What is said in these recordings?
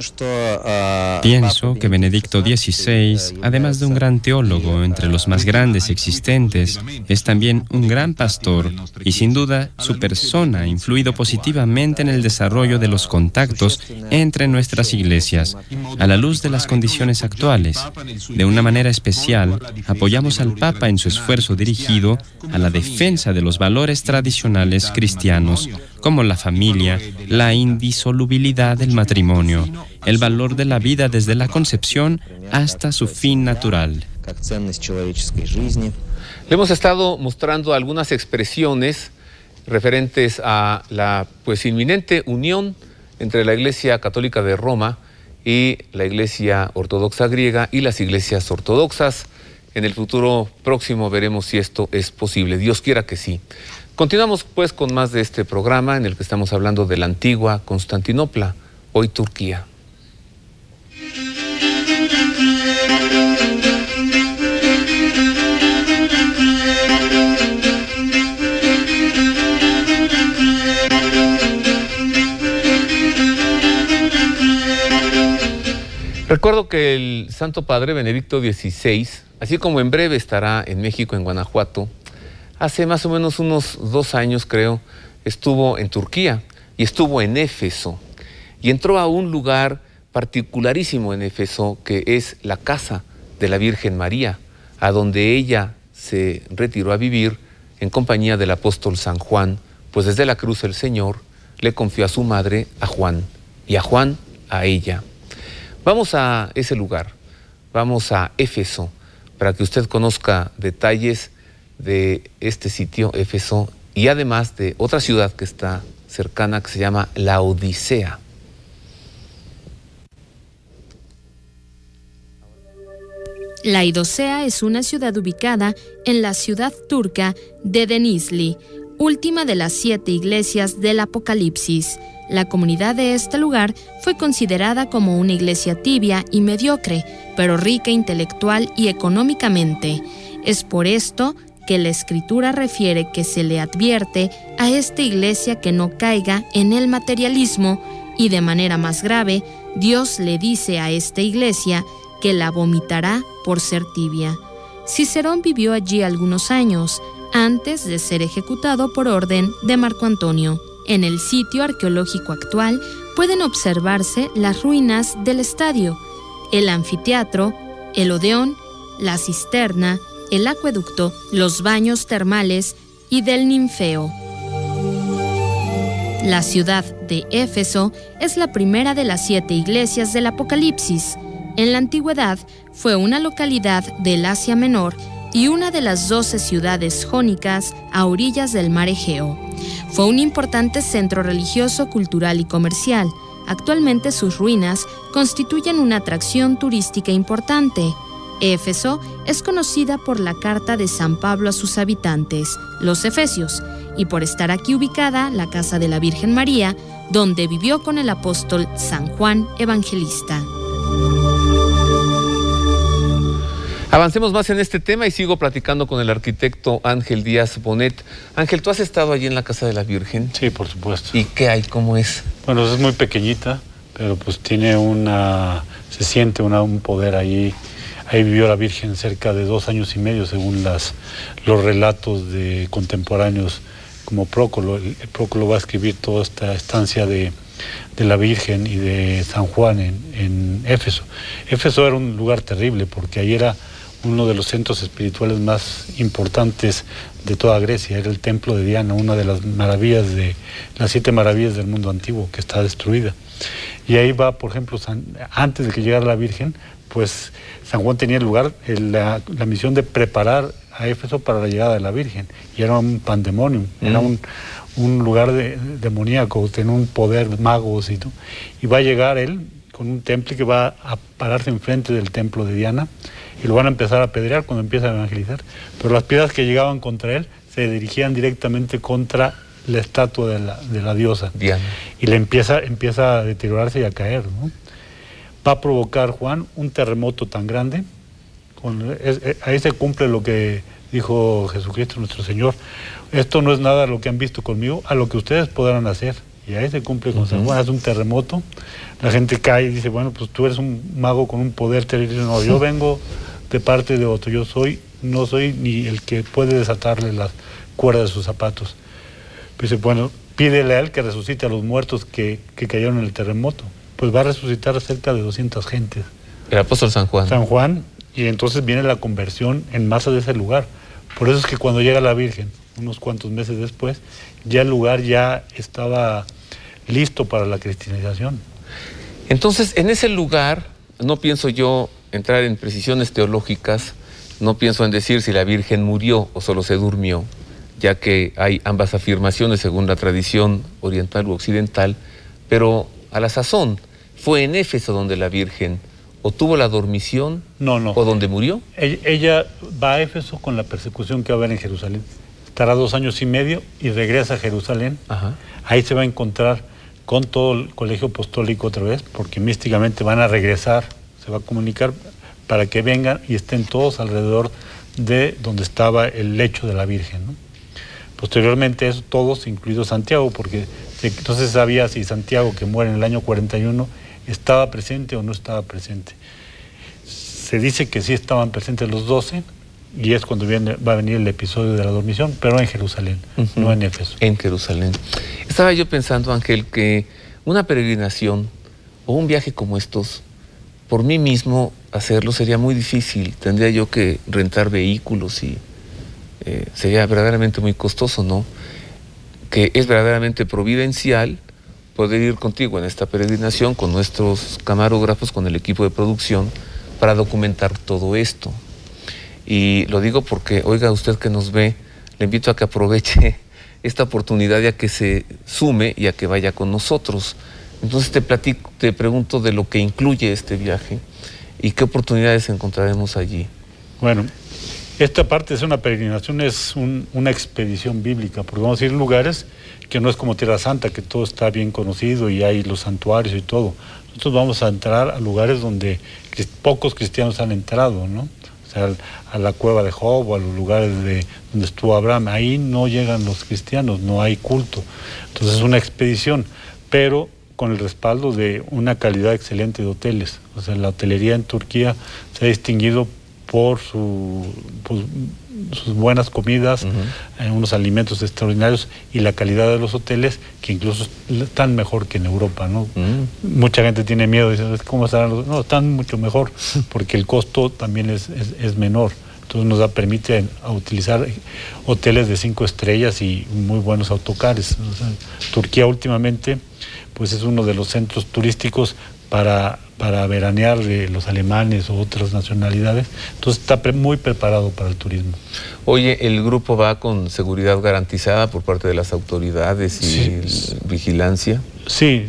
Pienso que Benedicto XVI, además de un gran teólogo entre los más grandes existentes, es también un gran pastor y sin duda su persona ha influido positivamente en el desarrollo de los contactos entre nuestras iglesias, a la luz de las condiciones actuales. De una manera especial, apoyamos al Papa en su esfuerzo dirigido a la defensa de los valores tradicionales cristianos, como la familia, la indisolubilidad del matrimonio, el valor de la vida desde la concepción hasta su fin natural. Le hemos estado mostrando algunas expresiones referentes a la inminente unión entre la Iglesia Católica de Roma y la Iglesia Ortodoxa griega y las iglesias ortodoxas. En el futuro próximo veremos si esto es posible. Dios quiera que sí. Continuamos pues con más de este programa en el que estamos hablando de la antigua Constantinopla, hoy Turquía. Recuerdo que el Santo Padre Benedicto XVI, así como en breve estará en México, en Guanajuato, hace más o menos unos 2 años, creo, estuvo en Turquía y estuvo en Éfeso. Y entró a un lugar particularísimo en Éfeso, que es la casa de la Virgen María, a donde ella se retiró a vivir en compañía del apóstol San Juan, pues desde la cruz el Señor le confió a su madre, a Juan, y a Juan a ella. Vamos a ese lugar, vamos a Éfeso, para que usted conozca detalles de este sitio, Éfeso, y además de otra ciudad que está cercana, que se llama Laodicea. Laodicea es una ciudad ubicada en la ciudad turca de Denizli, última de las 7 iglesias del Apocalipsis. La comunidad de este lugar fue considerada como una iglesia tibia y mediocre, pero rica intelectual y económicamente. Es por esto que la Escritura refiere que se le advierte a esta iglesia que no caiga en el materialismo y, de manera más grave, Dios le dice a esta iglesia que la vomitará por ser tibia. Cicerón vivió allí algunos años antes de ser ejecutado por orden de Marco Antonio. En el sitio arqueológico actual pueden observarse las ruinas del estadio, el anfiteatro, el odeón, la cisterna, el acueducto, los baños termales y del ninfeo. La ciudad de Éfeso es la primera de las 7 iglesias del Apocalipsis. En la antigüedad fue una localidad del Asia Menor y una de las 12 ciudades jónicas a orillas del mar Egeo. Fue un importante centro religioso, cultural y comercial. Actualmente sus ruinas constituyen una atracción turística importante. Éfeso es conocida por la carta de San Pablo a sus habitantes, los efesios, y por estar aquí ubicada la casa de la Virgen María, donde vivió con el apóstol San Juan Evangelista. Avancemos más en este tema y sigo platicando con el arquitecto Ángel Díaz Bonet. Ángel, ¿tú has estado allí en la casa de la Virgen? Sí, por supuesto. ¿Y qué hay? ¿Cómo es? Bueno, es muy pequeñita, pero pues tiene se siente un poder ahí. Ahí vivió la Virgen cerca de 2 años y medio, según los relatos de contemporáneos como Prócolo. Prócolo va a escribir toda esta estancia de la Virgen y de San Juan en Éfeso. Éfeso era un lugar terrible porque ahí era uno de los centros espirituales más importantes de toda Grecia. Era el templo de Diana, una de las maravillas las 7 maravillas del mundo antiguo, que está destruida. Y ahí va, por ejemplo, antes de que llegara la Virgen, pues San Juan tenía el lugar, la misión de preparar a Éfeso para la llegada de la Virgen. Y era un pandemonium, era un lugar demoníaco, tenía un poder, magos y todo. Y va a llegar él con un temple que va a pararse enfrente del templo de Diana y lo van a empezar a apedrear cuando empieza a evangelizar. Pero las piedras que llegaban contra él se dirigían directamente contra la estatua de la diosa. Diana. Y le empieza a deteriorarse y a caer, ¿no? Va a provocar, Juan, un terremoto tan grande. Ahí se cumple lo que dijo Jesucristo nuestro Señor. Esto no es nada lo que han visto conmigo, a lo que ustedes podrán hacer. Y ahí se cumple con San Juan, hace un terremoto, la gente cae y dice, bueno, pues tú eres un mago con un poder terrible. No, yo vengo de parte de otro, no soy ni el que puede desatarle las cuerdas de sus zapatos. Pues dice, bueno, pídele a él que resucite a los muertos que cayeron en el terremoto. Pues va a resucitar a cerca de 200 gentes. El apóstol San Juan. San Juan, y entonces viene la conversión en masa de ese lugar. Por eso es que cuando llega la Virgen, unos cuantos meses después, ya el lugar ya estaba listo para la cristianización. Entonces, en ese lugar, no pienso yo entrar en precisiones teológicas, no pienso en decir si la Virgen murió o solo se durmió, ya que hay ambas afirmaciones según la tradición oriental u occidental, pero a la sazón, ¿fue en Éfeso donde la Virgen o tuvo la dormición o donde murió? Ella va a Éfeso con la persecución que va a haber en Jerusalén. Estará 2 años y medio y regresa a Jerusalén. Ajá. Ahí se va a encontrar con todo el colegio apostólico otra vez, porque místicamente van a regresar, se va a comunicar para que vengan y estén todos alrededor de donde estaba el lecho de la Virgen, ¿no? Posteriormente eso, todos, incluido Santiago, porque no se sabía si Santiago, que muere en el año 41, estaba presente o no estaba presente. Se dice que sí estaban presentes los 12, y es cuando va a venir el episodio de la dormición, pero en Jerusalén, no en Éfeso. En Jerusalén. Estaba yo pensando, Ángel, que una peregrinación o un viaje como estos, por mí mismo hacerlo sería muy difícil. Tendría yo que rentar vehículos y sería verdaderamente muy costoso, ¿no? Que es verdaderamente providencial poder ir contigo en esta peregrinación con nuestros camarógrafos, con el equipo de producción, para documentar todo esto. Y lo digo porque, oiga, usted que nos ve, le invito a que aproveche esta oportunidad y a que se sume y a que vaya con nosotros. Entonces te pregunto de lo que incluye este viaje y qué oportunidades encontraremos allí. Bueno, esta parte es una peregrinación, es una expedición bíblica, porque vamos a ir a lugares que no es como Tierra Santa, que todo está bien conocido y hay los santuarios y todo. Nosotros vamos a entrar a lugares donde pocos cristianos han entrado, ¿no? O sea, a la cueva de Job o a los lugares donde estuvo Abraham. Ahí no llegan los cristianos, no hay culto. Entonces es una expedición, pero con el respaldo de una calidad excelente de hoteles. O sea, la hotelería en Turquía se ha distinguido por sus buenas comidas, unos alimentos extraordinarios y la calidad de los hoteles, que incluso están mejor que en Europa, ¿no? Mucha gente tiene miedo, dice, ¿cómo estarán los...? No, están mucho mejor, porque el costo también es menor. Entonces nos permite utilizar hoteles de 5 estrellas y muy buenos autocares. O sea, Turquía últimamente pues es uno de los centros turísticos para veranear de los alemanes o otras nacionalidades. Entonces está muy preparado para el turismo. Oye, ¿el grupo va con seguridad garantizada por parte de las autoridades y vigilancia? Sí.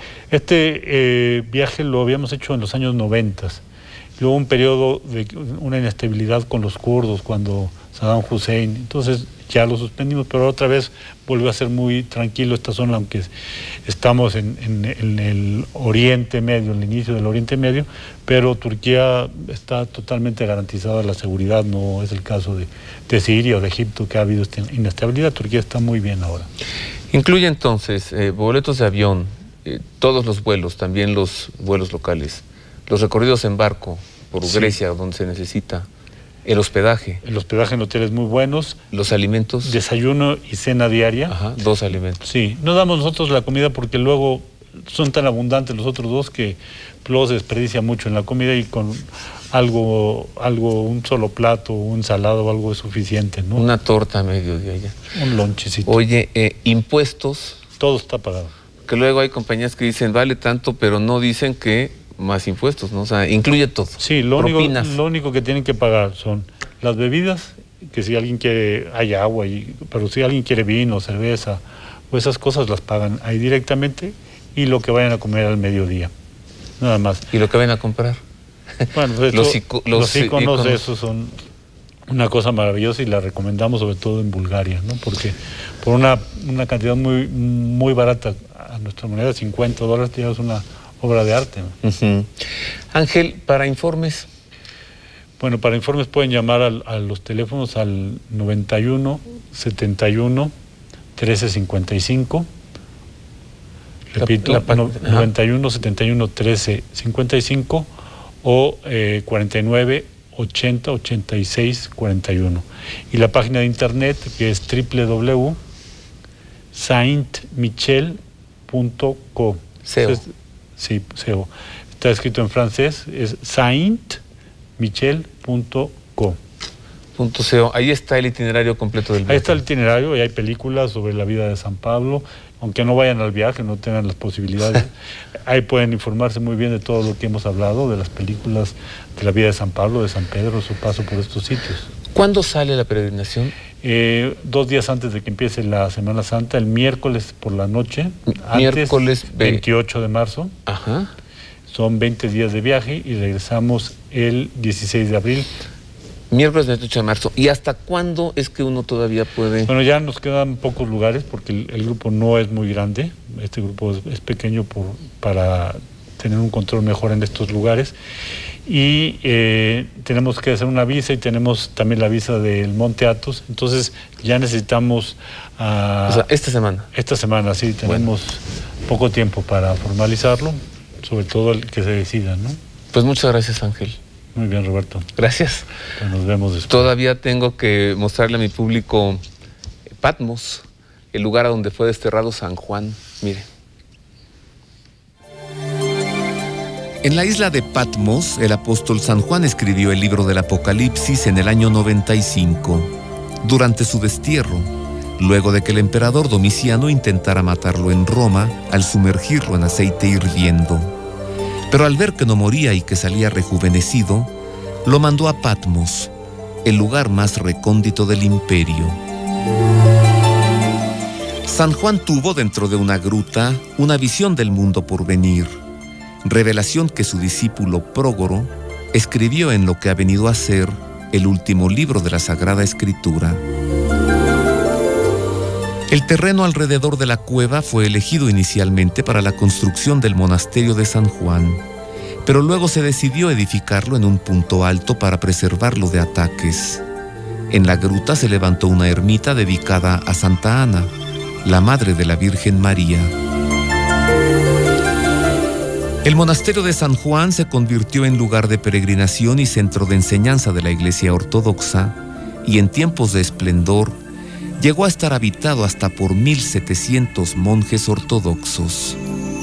Este viaje lo habíamos hecho en los años 90. Luego un periodo de una inestabilidad con los kurdos cuando Saddam Hussein, entonces ya lo suspendimos, pero otra vez volvió a ser muy tranquilo esta zona, aunque estamos en el Oriente Medio, en el inicio del Oriente Medio, pero Turquía está totalmente garantizada la seguridad, no es el caso de Siria o de Egipto, que ha habido esta inestabilidad. Turquía está muy bien ahora. Incluye entonces boletos de avión, todos los vuelos, también los vuelos locales, los recorridos en barco por Grecia, donde se necesita, el hospedaje. El hospedaje en hoteles muy buenos. Los alimentos. Desayuno y cena diaria. Ajá, 2 alimentos. Sí, no damos nosotros la comida porque luego son tan abundantes los otros dos que luego se desperdicia mucho en la comida, y con algo, un solo plato, un salado o algo es suficiente, ¿no? Una torta a mediodía ya. Un lonchecito. Oye, impuestos. Todo está pagado. Que luego hay compañías que dicen vale tanto, pero no dicen que más impuestos, ¿no? O sea, incluye todo. Sí, lo único que tienen que pagar son las bebidas, que si alguien quiere, hay agua, pero si alguien quiere vino, cerveza, o esas cosas las pagan ahí directamente, y lo que vayan a comer al mediodía, nada más. ¿Y lo que vayan a comprar? Bueno, pues los iconos, esos son una cosa maravillosa y la recomendamos sobre todo en Bulgaria, ¿no? Porque por una cantidad muy, muy barata, a nuestra moneda, $50, tienes una obra de arte, ¿no? Ángel, para informes. Bueno, para informes pueden llamar a los teléfonos al 91 71 13 55 Repito, 91 71 13 55 o 49 80 86 41. Y la página de internet, que es www.saintmichel.co. Sí, SEO. Está escrito en francés, es saintmichel.co. Ahí está el itinerario completo del viaje. Ahí está el itinerario y hay películas sobre la vida de San Pablo. Aunque no vayan al viaje, no tengan las posibilidades, ahí pueden informarse muy bien de todo lo que hemos hablado, de las películas de la vida de San Pablo, de San Pedro, su paso por estos sitios. ¿Cuándo sale la peregrinación? 2 días antes de que empiece la Semana Santa, el miércoles por la noche, miércoles 28 de marzo. Ajá. Son 20 días de viaje y regresamos el 16 de abril. Miércoles 28 de marzo. ¿Y hasta cuándo es que uno todavía puede...? Bueno, ya nos quedan pocos lugares porque el grupo no es muy grande. Este grupo es pequeño para tener un control mejor en estos lugares. Y tenemos que hacer una visa y tenemos también la visa del Monte Athos. Entonces ya necesitamos... o sea, esta semana. Esta semana, sí. Tenemos poco tiempo para formalizarlo, sobre todo el que se decida, ¿no? Pues muchas gracias, Ángel. Muy bien, Roberto. Gracias. Pues nos vemos después. Todavía tengo que mostrarle a mi público Patmos, el lugar a donde fue desterrado San Juan. Mire. En la isla de Patmos, el apóstol San Juan escribió el libro del Apocalipsis en el año 95, durante su destierro, luego de que el emperador Domiciano intentara matarlo en Roma al sumergirlo en aceite hirviendo. Pero al ver que no moría y que salía rejuvenecido, lo mandó a Patmos, el lugar más recóndito del imperio. San Juan tuvo dentro de una gruta una visión del mundo por venir, revelación que su discípulo Prógoro escribió en lo que ha venido a ser el último libro de la Sagrada Escritura. El terreno alrededor de la cueva fue elegido inicialmente para la construcción del monasterio de San Juan, pero luego se decidió edificarlo en un punto alto para preservarlo de ataques. En la gruta se levantó una ermita dedicada a Santa Ana, la madre de la Virgen María. El monasterio de San Juan se convirtió en lugar de peregrinación y centro de enseñanza de la Iglesia Ortodoxa, y en tiempos de esplendor llegó a estar habitado hasta por 1,700 monjes ortodoxos.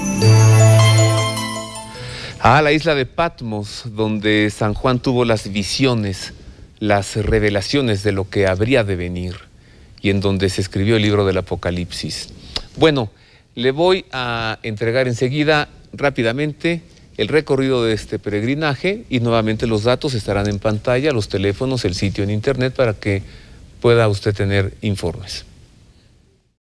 La isla de Patmos, donde San Juan tuvo las visiones, las revelaciones de lo que habría de venir, y en donde se escribió el libro del Apocalipsis. Bueno, le voy a entregar enseguida, rápidamente, el recorrido de este peregrinaje, y nuevamente los datos estarán en pantalla, los teléfonos, el sitio en internet, para que pueda usted tener informes.